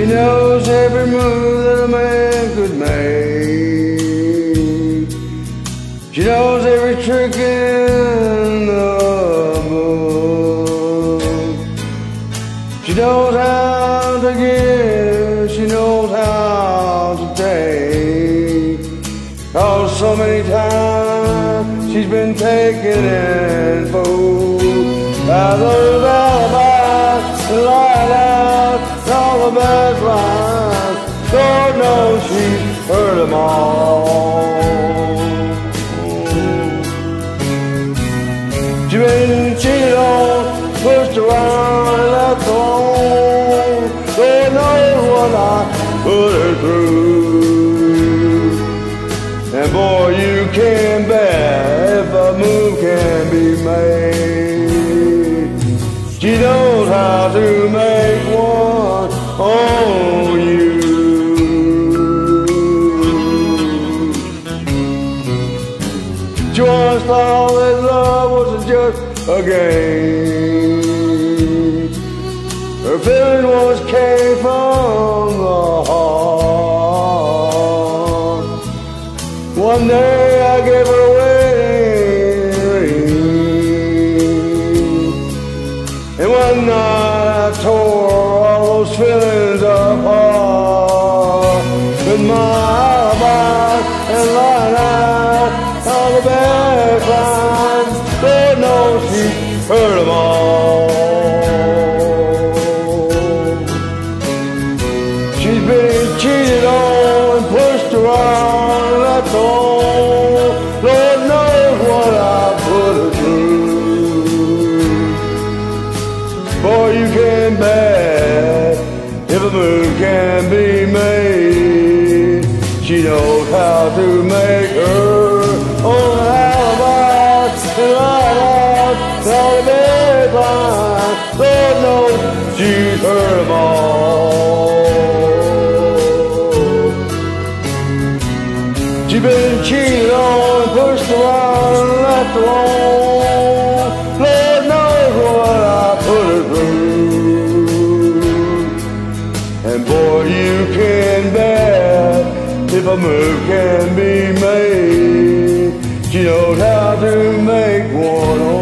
knows every move that a man could make. She knows every trick in the book. She knows how to give, she knows how to take. Oh, so many times she's been taken and fooled by those alibis and lied out all the bad lines. Lord knows she's heard them all. She's been cheated on, pushed around and left alone. Lord knows what I put her through. And boy, you can bet if a move can be made, she knows how to make one on you. She once thought that love was just a game. Her feeling came from the heart. One day I gave her a wedding ring, and one night I tore all those feelings apart. With my alibi and lying out all the bad lines, Lord knows she heard them all. She's been cheated on and pushed around and left alone. Lord knows what I put her through. Boy, you can bet if a move can be made, she knows how to make her own alibi and light out all the bad lines. Lord knows she's heard them all. She's been cheated on, pushed around and left alone. Lord knows what I put her through. And boy, you can bet if a move can be made, she knows how to make one.